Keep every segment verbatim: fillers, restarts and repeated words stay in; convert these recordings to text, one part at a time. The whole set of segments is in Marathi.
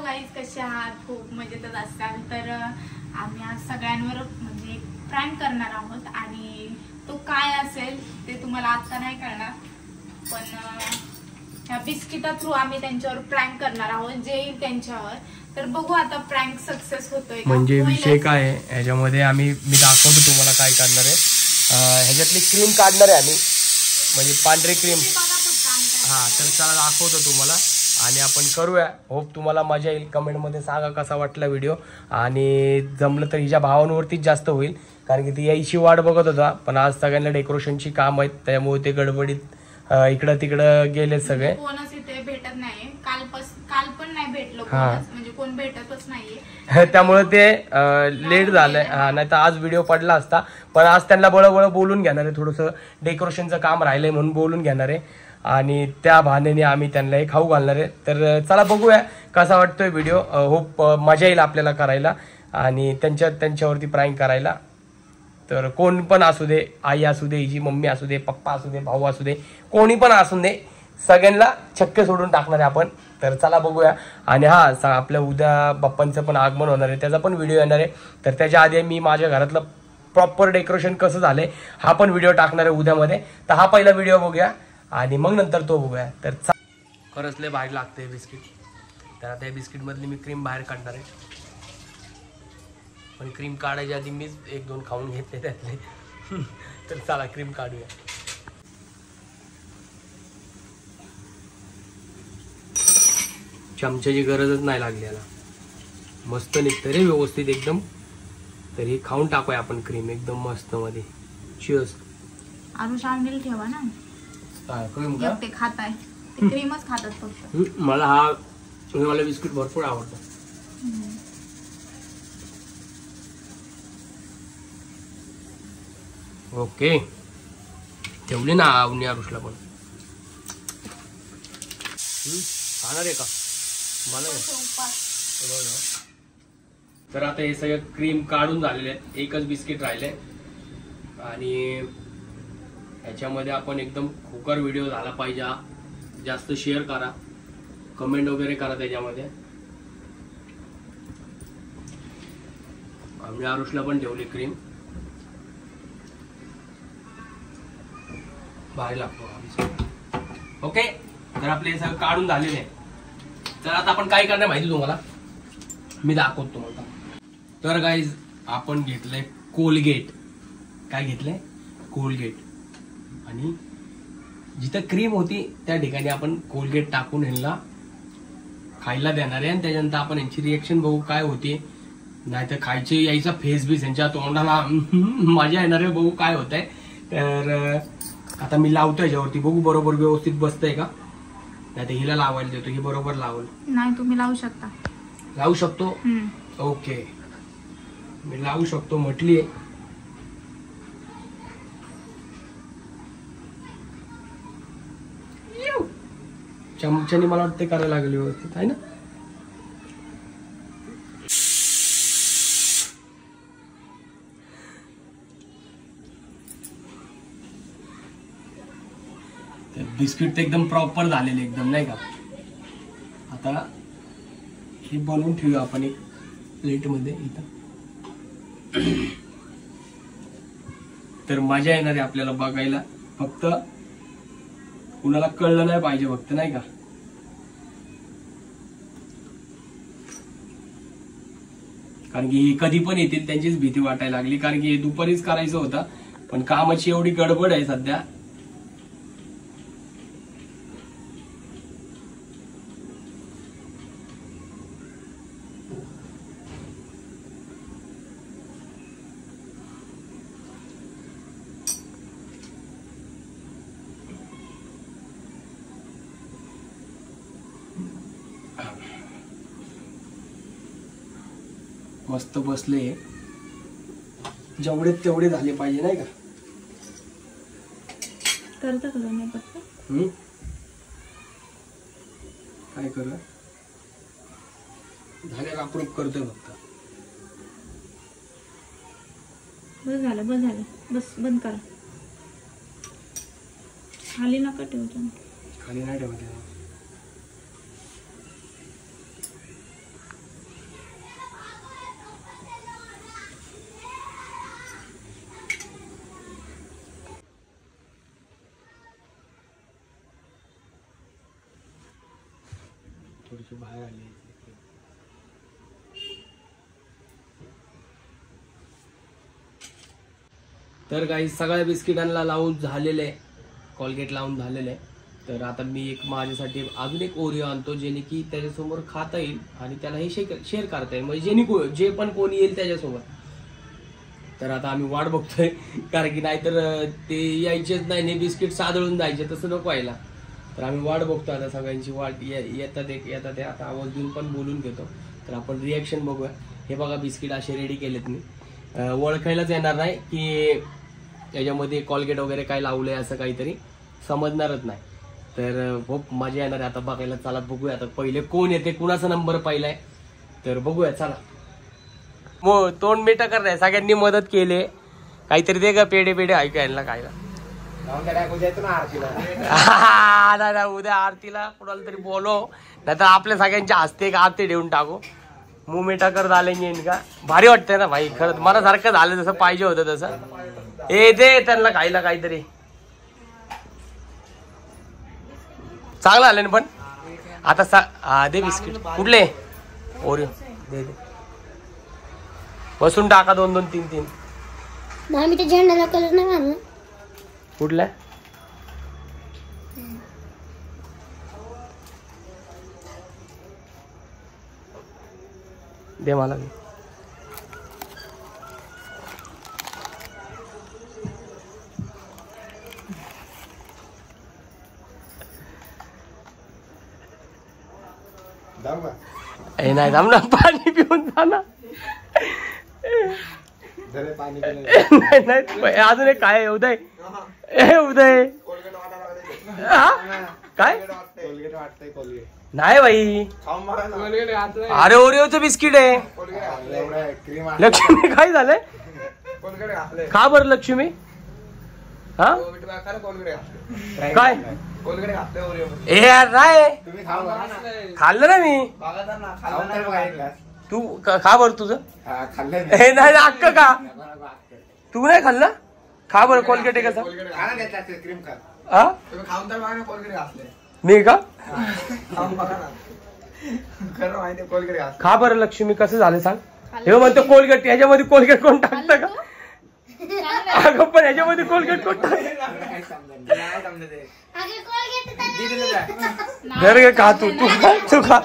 गाईज, कसे आहात? खूप मजेतच असाल तर आम्ही आज सगळ्यांवर म्हणजे एक प्रँक करणार आहोत आणि तो काय असेल ते तुम्हाला आता नाही कळणार, पण या बिस्किटा थ्रू आम्ही त्यांच्यावर प्रँक करणार आहोत जे येईल त्यांच्यावर. तर बघू आता प्रँक सक्सेस होतोय का. म्हणजे विषय काय आहे ह्याच्यामध्ये, आम्ही मी दाखवतो तुम्हाला काय करणार आहे. ह्याच्यातली क्रीम काढणार आहे आम्ही, म्हणजे पांढरी क्रीम. हा तर चला दाखवतो तुम्हाला आणि आपण करूया. होप तुम्हाला मजा येईल. कमेंटमध्ये सांगा कसा वाटला व्हिडिओ, आणि जमलं तर हिच्या भावांवरतीच जास्त होईल कारण की ती यायची वाट बघत होता, पण आज सगळ्यांना डेकोरेशनची काम आहेत त्यामुळे ते गडबडीत इकडं तिकडं गेले सगळे. कोणच इथे भेटत नाही, कालपासून काल पण नाही भेटलो कोणच, म्हणजे कोण भेटतच नाहीये त्यामुळे ते लेट झालंय. हा नाही तर आज व्हिडिओ पडला असता, पण आज त्यांना बळबळ बोलून घेणार आहे. थोडंसं डेकोरेशनचं काम राहिलंय म्हणून बोलून घेणार आहे आणि त्या बहाण्याने आम्ही त्यांना हे खाऊ घालणार आहे. तर चला बघूया कसा वाटतोय व्हिडिओ. होप मजा येईल आपल्याला करायला आणि त्यांच्या त्यांच्यावरती प्रँक करायला. तर कोण पण असू दे, आई असू दे, हिची मम्मी असू दे, पप्पा असू दे, भाऊ असू दे, कोणी पण असू दे, सगळ्यांना चक्के सोडून टाकणार आहे आपण. तर चला बघूया. आणि हा आपल्या उद्या बाप्पांचं पण आगमन होणार आहे, त्याचा पण व्हिडिओ येणार आहे. तर त्याच्या आधी मी माझ्या घरातलं प्रॉपर डेकोरेशन कसं झालंय हा पण व्हिडिओ टाकणार आहे उद्यामध्ये. तर हा पहिला व्हिडिओ बघूया आणि मग नंतर तो बघूया. तर खरंच लय बाहेर लागते बिस्किट. तर आता या बिस्किट मधली मी क्रीम बाहेर काढणार आहे, पण क्रीम काढायच्या आधी मीच एक दोन खाऊन घेतले त्यातले. तर चला क्रीम काढूया. चमच्याची गरजच नाही लागली याला, मस्त निघतं रे व्यवस्थित एकदम. तर हे खाऊन टाकूया आपण क्रीम एकदम मस्त मध्ये. चिअर्स. आरुष आणलेलं ठेवा ना. काय क्रीम का ते खाताय, ते क्रीमच खातात फक्त. मला हा मला बिस्किट भरपूर आवडतं. ओके ठेवली ना आवनी आरुषला पण. खाणार आहे का मला. तर आता हे सगळं क्रीम काढून झालेले आहेत, एकच बिस्किट राहिले आणि ह्याच्यामध्ये आपण एकदम खोकर व्हिडिओ झाला पाहिजे. जास्त शेअर करा, कमेंट वगैरे करा त्याच्यामध्ये. आम्ही आरुषला पण ठेवली क्रीम. भारी लागतो. ओके तर आपले हे सगळं काढून झालेले आहे. तर आता आपण काय करणार माहिती तुम्हाला, मी दाखवतो तुम्हाला. तर गाईज आपण घेतलंय कोलगेट. काय घेतलंय? कोलगेट. आणि जिथं क्रीम होती त्या ठिकाणी आपण कोलगेट टाकून ह्यांना खायला देणार आहे आणि त्याच्यानंतर आपण यांची रिएक्शन बघू काय होते. नाही तर खायचे यायचा फेस बीस यांच्या तोंडाला मजा येणार आहे, बघू काय होत आहे. तर आता मी लावतो याच्यावरती, बघू बरोबर व्यवस्थित बसतंय का. नाही तर हिला लावायला देतो, ही बरोबर लावल. नाही तुम्ही लावू शकता. लावू शकतो. ओके मी लावू शकतो म्हटलीये. चमच्याने मला वाटते करायला लागली व्यवस्थित आहे ना. बिस्किट तर एकदम प्रॉपर झालेले एकदम नाही का. आता हे बनवून ठेवूया आपण एक प्लेट मध्ये इथं. तर मजा येणार आहे आपल्याला बघायला, फक्त कुणाला कळलं नाही पाहिजे फक्त नाही का. कारण की कधी पण येतील त्यांचीच भीती वाटायला लागली, कारण की दुपारीच करायचं होतं पण कामाची एवढी गडबड आहे सध्या. मस्त बसले, जेवढे तेवढे झाले पाहिजे नाही का. करतो तुला नाही पटत. हम्म काय कर झाले अप्रूव्ह करतोय फक्त. बस झालं बस झालं बस बंद करा. खाली नका ठेवतो. खाली नाही ठेवते. थोडीशी बाहेर आली. तर काही सगळ्या बिस्किटांना लावून झालेले आहे, कॉलगेट लावून झालेले आहे. तर आता मी एक माझ्यासाठी अजून एक ओरिओ आणतो जेणे की त्याच्यासमोर खाता येईल आणि त्याला हे शेअर शेअर करता येईल, म्हणजे जेणे को जे पण कोणी येईल त्याच्यासोबत. तर आता आम्ही वाट बघतोय, कारण की नाहीतर ते यायचेच नाही, ने बिस्किट सादळून जायचे, तसं नको व्हायला. तर आम्ही वाट बघतो आता सगळ्यांची वाट. येतात एक येतात ते आता आवाज देऊन पण बोलून घेतो. तर आपण रिॲक्शन बघूया. हे बघा बिस्किट असे रेडी केलेत मी. ओळखायलाच येणार नाही की त्याच्यामध्ये कॉलगेट वगैरे काय लावलंय, असं काहीतरी समजणारच नाही. तर खूप मजा येणार आहे आता बघायला. चला बघूया आता पहिले कोण येते, कुणाचा नंबर पहिलाय, तर बघूया चला. मग तोंड मिठा करणार, सगळ्यांनी मदत केली. काहीतरी दे का पेढे पेढे ऐकायला खायला. दादा उद्या आरतीला कुणाला तरी बोलो, नाही तर आपल्या सगळ्यांच्या हस्ते एक आरती ठेवून टाकू. मुंह मिठा कर झाले का भारी वाटतंय ना भाई. खरंच मनासारखं झालं, जसं पाहिजे होतं तसं. ए दे त्यांना खायला काहीतरी चांगलं आलं ना. पण आता सा हा दे बिस्किट. कुठले ओरिओ दे दे. बसून टाका दोन दोन तीन तीन. मी त्या झेंड्याला कलर नाही मारला. कुठल्या दे मला. ए नाही थांब ना, पाणी पिऊन जा ना. नाही नाही अजून एक काय उदय, ए उदय काय नाही भाई. अरे ओरिओचं बिस्किट आहे. लक्ष्मी काय झालंय, खा बरं लक्ष्मी. हा काय ए यार नाही खाल्लं ना मी. तू खा बरं तुझं. हे नाही अक्क का तू नाही खाल्लं. खा बरं कोलगेट आहे कसं. मी का खा बरं लक्ष्मी कसं झालं सांग. हे म्हणतो कोलगेट, ह्याच्यामध्ये कोलगेट कोण टाकतं का. अगं पण ह्याच्यामध्ये कोलगेट कोण टाकतं. घर खा तू तू खा तू खा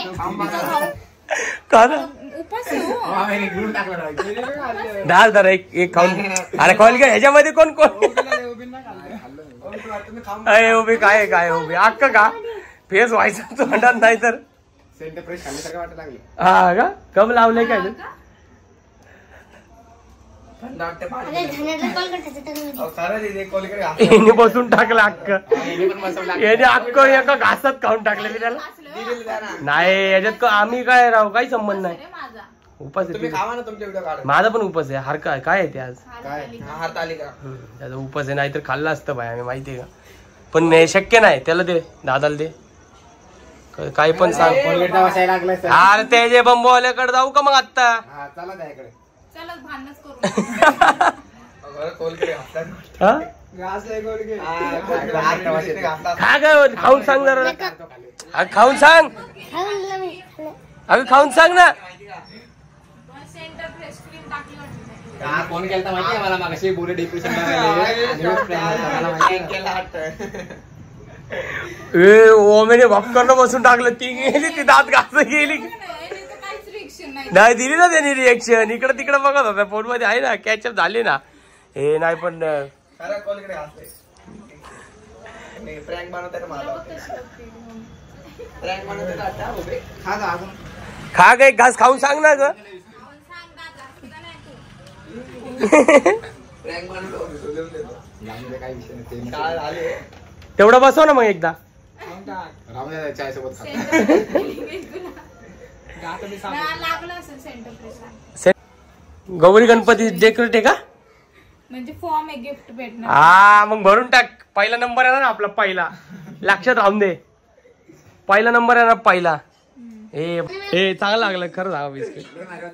खा ना. डाळ धर एक एक खाऊन. अरे कोलगेट ह्याच्यामध्ये कोण कोण अरे उभी काय काय उभी अक्क का फेस व्हायचं तू म्हणतात नाही तर. हा का कम लावलंय काय याने बसून टाकलं अक्क. याने अक्क एका घासात खाऊन टाकलं मी त्याला. नाही याच्यात आम्ही काय राहू काही संबंध नाही. उपास माझा पण उपास आहे. हार काय काय आहे ते आज त्याचा उपास आहे. नाहीतर खाल्लं असतं भाई आम्ही माहितीये का. पण हे शक्य नाही. त्याला दे दादाला दे काही पण सांग. अरे ते जे बंबूवाल्याकडे जाऊ का मग आत्ता. खा काय खाऊन सांग जरा. खाऊन सांग अगं खाऊन सांग ना. फोन केला माहिती मला मागाशी बोरे डिप्रेशन ए ओमेने भपकन बसून टाकलं. ती गेली ती दात घास गेली नाही दिली ना त्यांनी रिएक्शन. इकडे तिकडे बघत होता फोन मध्ये आहे ना कॅचअप झाली ना. हे नाही पण खा काय घास खाऊन सांग ना ग. तेवढं बसव ना मग एकदा. गौरी गणपती डेकोरेट आहे का म्हणजे फॉर्म आहे गिफ्ट भेटणार. हा मग भरून टाक. पहिला नंबर आहे ना आपला. पहिला लक्षात राहून दे. पहिला नंबर आहे ना पहिला. हे हे चांगलं लागलं खरं सांगा बिस्किट.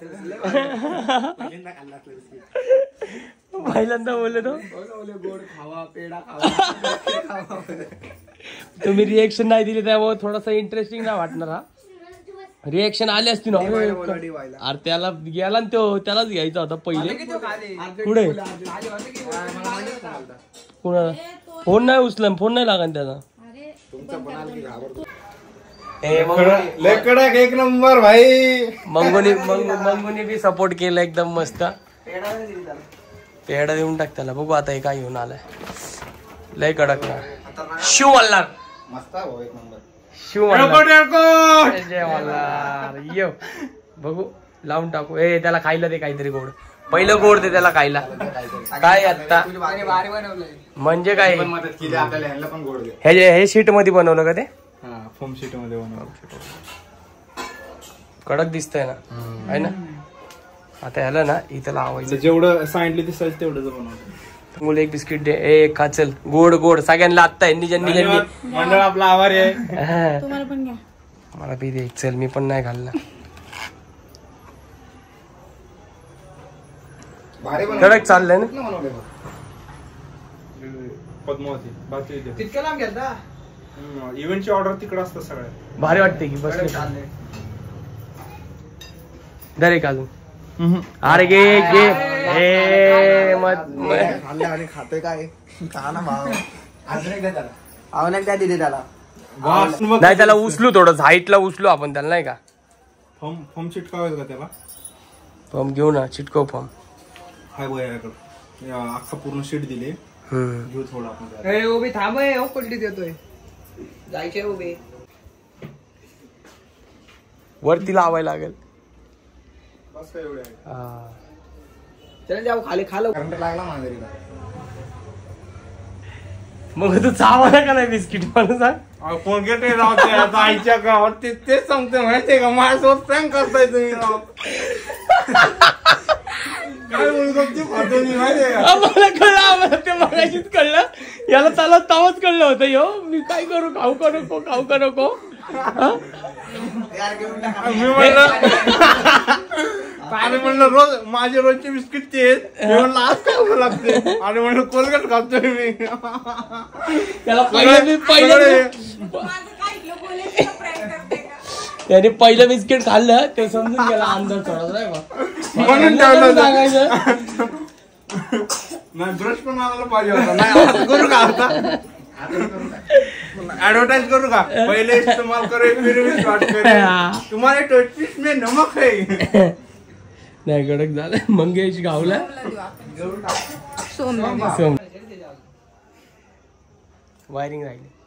पहिल्यांदा बोलले तो गोड खावा पेढा खावा. तुम्ही रिएक्शन नाही दिली त्यामुळे थोडासा इंटरेस्टिंग नाही वाटणार. हा रिएक्शन आली असती ना अरे त्याला गेला ना तो त्यालाच घ्यायचा होता पहिले पुढे कुणाला फोन नाही उचला फोन नाही लागला त्याचा एक नंबर भाई मंगोनी मंगोनी बी सपोर्ट केला एकदम मस्त पेढा देऊन टाक त्याला बघू आता हे काय घेऊन आलाय लय कडक ना शिव मल्हार मस्त भाऊ एक नंबर शिव मल्हार जय मल्हार ये बघू लावून टाकू ए त्याला खायला दे काहीतरी गोड पहिलं गोड दे त्याला खायला काय आता म्हणजे काय मदत केली आपल्याला ह्यांना पण गोड दे हे हे शीट मध्ये बनवलं का ते फोम शीट मध्ये बनवलं कडक दिसतंय ना आहे ना आता ह्याला ना इथं लावायचं जेवढं सांगितलं ते साईज तेवढं बनवलं मुलं एक बिस्किट दे ए खा चल गोड गोड सगळ्यांना आता यांनी ज्यांनी ज्यांनी मंडळ आपला आभारी आहे तुम्हाला पण घ्या मला बी दे चल मी पण नाही खाल्ला कडक चाललंय ना पद्मावती बाकी तितक्या लांब गेलता इव्हेंटची ऑर्डर तिकडे असतात सगळ्या भारी वाटते की बस दर एक अजून अरे गे गे ए मत आणि खातोय काय का ना भाव अजून काय दिले त्याला नाही त्याला उचलू थोडं हाईटला उचलू आपण त्याला नाही का फॉर्म फॉर्म चिटकावायचं का त्याला फॉर्म घेऊ ना चिटकव फॉर्म हाय बघ अख्खा पूर्ण शीट दिले घेऊ थोडं आपण उभी थांब पलटी देतोय जायचे उभे वरती लावायला लागेल बस काय एवढे चल जाऊ खाली खालो करंट लागला मांजरीला मग तू चावायला का नाही बिस्किट मला सांग कोणते राहते आता आईच्या गावात ते तेच सांगते माहितीये का माझ्यासोबत प्रँक करताय तुम्ही राव काय बोलतो माहितीये का आम्हाला कळलं आम्हाला ते मगाशीच कळलं याला त्याला तावच कळलं होतं यो मी काय करू खाऊ का नको खाऊ का नको मी म्हणलं आणि म्हणलं रोज माझे रोजचे बिस्किट तेच म्हणलं आज काय लागते आणि म्हणलं कोलगेट खातोय मी त्याला पहिलं मी पहिलं त्याने पहिलं बिस्किट खाल्लं ते समजून गेला अंदाज थोडा म्हणून सांगायचं नाही ब्रश पण आणायला पाहिजे होता नाही करू का आता ऍडव्हर्टाइज करू का पहिले इस्तेमाल करे फिर भी स्टार्ट करे तुम्हारे टोटपीस में नमक है नाही कडक झालं मंगेश गावला सोम सोम वायरिंग राहिली